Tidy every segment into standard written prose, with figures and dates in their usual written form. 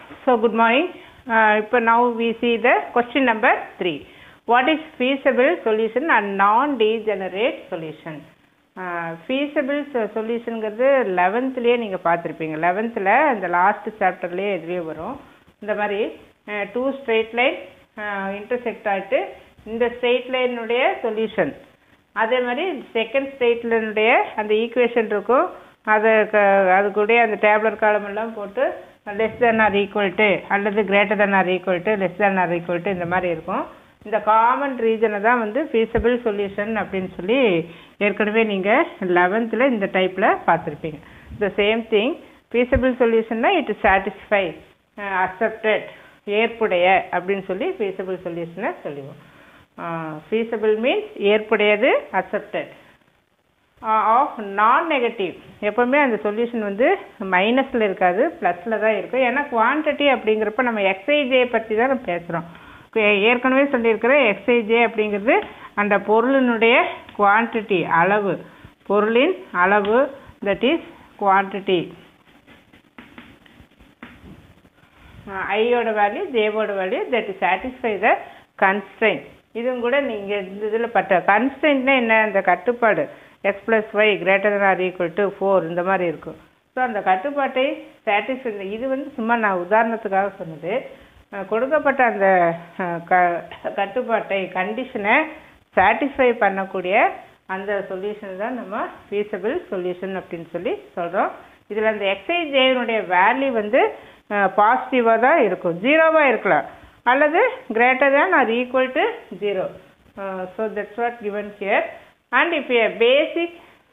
So good morning. Now we see the question number 3. What is feasible solution and non-degenerate solution? Feasible solution ங்கிறது 11th நீங்கள் பார்த்துருப்பீங்க. 11th இந்த last சாப்டர்லேயே எதுவே வரும். இந்த மாதிரி 2 straight line intersect ஆகிட்டு இந்த ஸ்ட்ரெயிட் லைனுடைய சொல்யூஷன், அதே மாதிரி செகண்ட் ஸ்ட்ரெயிட் லைனுடைய அந்த ஈக்குவேஷன் இருக்கும், அதுக்குடைய அந்த டேப்லர் காலம் எல்லாம் போட்டு less than or equal to அல்லது greater than or equal to less than or equal to இந்த மாதிரி இருக்கும். இந்த காமன் ரீஜனை தான் வந்து ஃபீஸபிள் சொல்யூஷன் அப்படின்னு சொல்லி ஏற்கனவே நீங்கள் 11th இந்த டைப்பில் பார்த்துருப்பீங்க. த சேம் திங் ஃபீஸபிள் சொல்யூஷன்னா இட் சாட்டிஸ்ஃபை அக்செப்டட் ஏற்புடைய அப்படின்னு சொல்லி ஃபீஸபிள் சொல்யூஷனை சொல்லுவோம். feasible மீன்ஸ் ஏற்புடையது, அக்செப்டட் ஆஃப் நான் நெகட்டிவ். எப்போவுமே அந்த சொல்யூஷன் வந்து மைனஸில் இருக்காது, ப்ளஸில் தான் இருக்கும். ஏன்னா குவான்டிட்டி அப்படிங்கிறப்ப நம்ம எக்ஸ்ஐஜே பற்றி தான் நம்ம பேசுகிறோம். ஏற்கனவே சொல்லியிருக்கிற எக்ஸ்ஐஜே அப்படிங்கிறது அந்த பொருளினுடைய குவான்டிட்டி, அளவு, பொருளின் அளவு, தட் இஸ் குவான்டிட்டி. ஐயோட வேல்யூ, ஜேவோட value, that is satisfy the constraint. இதுவும் கூட நீங்கள் இந்த இதில் பட்ட கன்ஸ்ட்ரெயின்ட்னா என்ன, அந்த கட்டுப்பாடு x plus y greater than or equal to 4 இந்த மாதிரி இருக்கும். ஸோ அந்த கட்டுப்பாட்டை சாட்டிஸ்ஃபை, இது வந்து சும்மா நான் உதாரணத்துக்காக சொன்னது. கொடுக்கப்பட்ட அந்த கட்டுப்பாட்டை கண்டிஷனை சாட்டிஸ்ஃபை பண்ணக்கூடிய அந்த சொல்யூஷன் தான் நம்ம ஃபீஸபிள் சொல்யூஷன் அப்படின்னு சொல்லி சொல்கிறோம். இதில் அந்த எக்ஸ்ஐஜேனுடைய வேல்யூ வந்து பாசிட்டிவாக தான் இருக்கும், ஜீரோவாக இருக்கலாம் அல்லது greater than or equal to 0. So that's what given here. And if a basic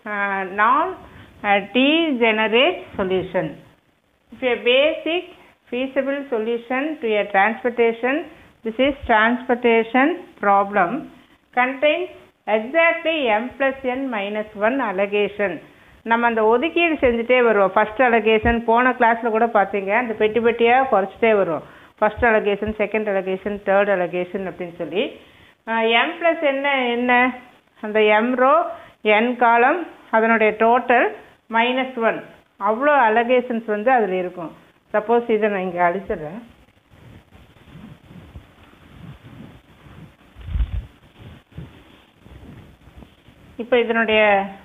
non-degenerate solution, if a basic feasible solution to a transportation, this is transportation problem, contains exactly m plus n minus 1 allegation. நம்ம அந்த ஒதுக்கீடு செஞ்சுட்டே வருவோம். First allocation போன கிளாஸில் கூட பார்த்தீங்க, அந்த பெட்டி பெட்டியாக குறைச்சிட்டே வருவோம். First allocation, second allocation, third allocation அப்படின்னு சொல்லி. m plus என்ன அந்த m ரோ n காலம் அதனுடைய டோட்டல் -1 அவ்வளோ அலகேஷன்ஸ் வந்து அதில் இருக்கும். சப்போஸ் இதை நான் இங்கே அழிச்சிடுறேன். இப்போ இதனுடைய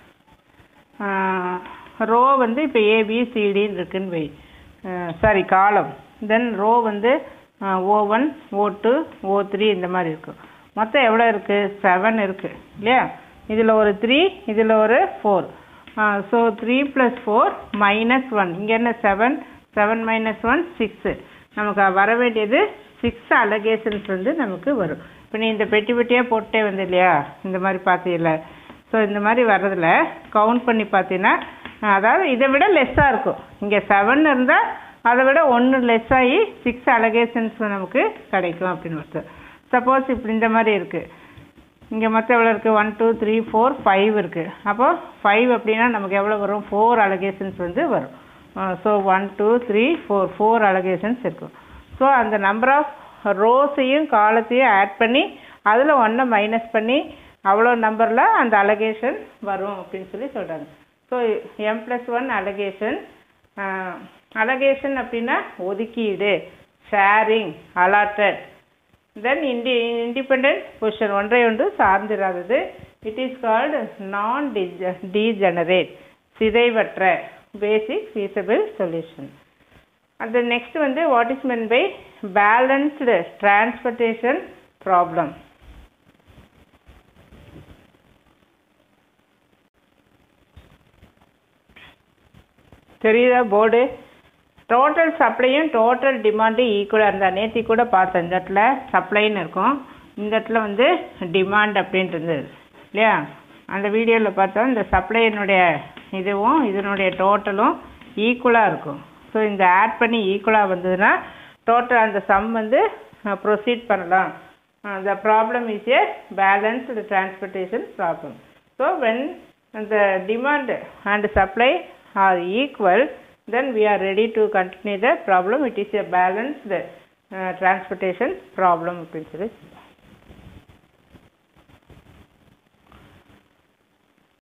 ரோ வந்து இப்போ ஏபிசிடின்னு இருக்குன்னு வை, சாரி காலம். தென் ரோ வந்து O1, O2, O3 இந்த மாதிரி இருக்கும். மொத்தம் எவ்வளோ இருக்குது, 7 இருக்குது இல்லையா. இதில் ஒரு 3, இதில் ஒரு 4. ஸோ 3 + 4 -1. இங்கே என்ன 7, 7 - 1 6. நமக்கு வர வேண்டியது 6 அலகேஷன்ஸ் வந்து நமக்கு வரும். இப்போ நீ இந்த பெட்டி பெட்டியாக போட்டே வந்து இல்லையா, இந்த மாதிரி பார்த்தீங்கள. ஸோ இந்த மாதிரி வர்றதில் கவுண்ட் பண்ணி பார்த்தீங்கன்னா, அதாவது இதை விட லெஸ்ஸாக இருக்கும். இங்கே 7 இருந்தால் அதை விட 1 லெஸ் ஆகி 6 அலகேஷன்ஸ் நமக்கு கிடைக்கும் அப்படின்னு ஒருத்தர். சப்போஸ் இப்படி இந்த மாதிரி இருக்குது, இங்கே மொத்தம் எவ்வளோ இருக்குது, 1 2 3 4 5 இருக்குது. அப்போது 5 அப்படின்னா நமக்கு எவ்வளோ வரும், 4 அலகேஷன்ஸ் வந்து வரும். ஸோ 1 2 3 4 அலகேஷன்ஸ் இருக்கும். ஸோ அந்த நம்பர் ஆஃப் ரோஸையும் காலத்தையும் ஆட் பண்ணி அதில் 1 மைனஸ் பண்ணி அவ்வளோ நம்பரில் அந்த அலகேஷன் வரும் அப்படின்னு சொல்லி சொல்கிறாங்க. So m + 1 allocation. அலகேஷன் அப்படின்னா ஒதுக்கீடு, sharing, allotted. Then independent position, ஒன்றை ஒன்று சார்ந்திராதது. It is called non degenerate, சிதைவற்ற பேசிக் ஃபீஸபிள் சொல்யூஷன். அந்த நெக்ஸ்ட் வந்து what is mean by balanced transportation problem. தெரியுதா போர்டு? டோட்டல் சப்ளையும் டோட்டல் டிமாண்டும் ஈக்குவலாக இருந்தால், நேற்று கூட பார்த்தேன், இந்த இடத்துல சப்ளைன்னு இருக்கும், இந்த இடத்துல வந்து டிமாண்ட் அப்படின்ட்டு இருந்தது இல்லையா. அந்த வீடியோவில் பார்த்தா இந்த சப்ளையினுடைய இதுவும் இதனுடைய டோட்டலும் ஈக்குவலாக இருக்கும். ஸோ இந்த ஆட் பண்ணி ஈக்குவலாக வந்ததுன்னா டோட்டல் அந்த சம் வந்து ப்ரொசீட் பண்ணலாம். The problem is a balanced transportation problem. So when the demand and supply are equal, then we are ready to continue the problem. It is a balanced transportation problem.